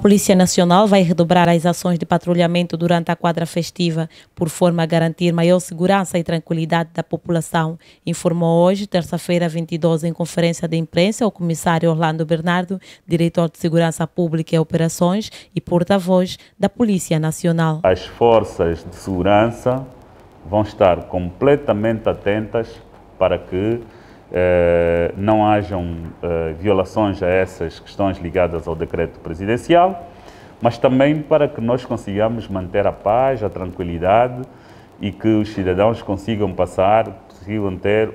Polícia Nacional vai redobrar as ações de patrulhamento durante a quadra festiva, por forma a garantir maior segurança e tranquilidade da população, informou hoje, terça-feira 22, em conferência de imprensa, o comissário Orlando Bernardo, diretor de Segurança Pública e Operações e porta-voz da Polícia Nacional. As forças de segurança vão estar completamente atentas para que não hajam violações a essas questões ligadas ao decreto presidencial, mas também para que nós consigamos manter a paz, a tranquilidade e que os cidadãos consigam ter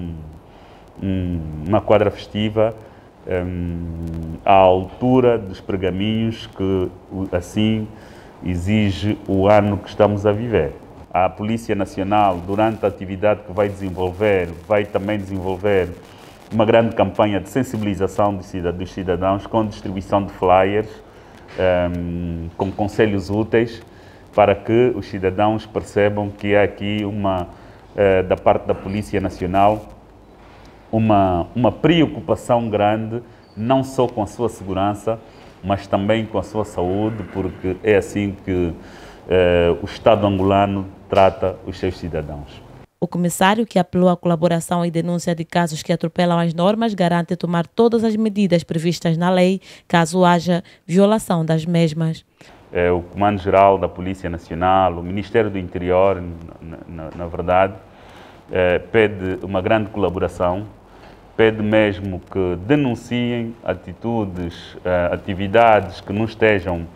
uma quadra festiva à altura dos pergaminhos que assim exige o ano que estamos a viver. A Polícia Nacional, durante a atividade que vai desenvolver, vai também desenvolver uma grande campanha de sensibilização dos cidadãos com distribuição de flyers, com conselhos úteis, para que os cidadãos percebam que há aqui da parte da Polícia Nacional uma preocupação grande, não só com a sua segurança, mas também com a sua saúde, porque é assim que o Estado angolano trata os seus cidadãos. O comissário, que apelou à colaboração e denúncia de casos que atropelam as normas, garante tomar todas as medidas previstas na lei, caso haja violação das mesmas. O Comando-Geral da Polícia Nacional, o Ministério do Interior, na verdade, pede uma grande colaboração, pede mesmo que denunciem atividades que não estejam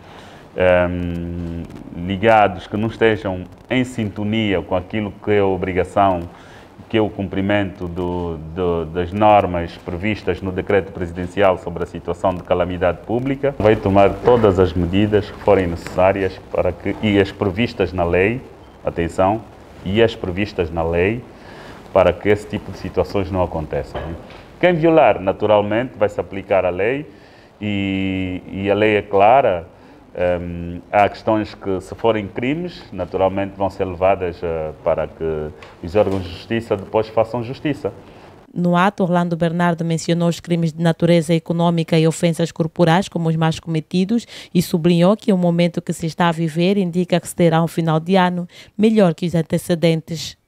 ligados, que não estejam em sintonia com aquilo que é a obrigação, que é o cumprimento das normas previstas no decreto presidencial sobre a situação de calamidade pública. Vai tomar todas as medidas que forem necessárias e as previstas na lei, atenção, e as previstas na lei, para que esse tipo de situações não aconteçam. Quem violar, naturalmente, vai se aplicar a lei e a lei é clara. Há questões que, se forem crimes, naturalmente vão ser levadas para que os órgãos de justiça depois façam justiça. No ato, Orlando Bernardo mencionou os crimes de natureza econômica e ofensas corporais como os mais cometidos e sublinhou que o momento que se está a viver indica que se terá um final de ano melhor que os antecedentes.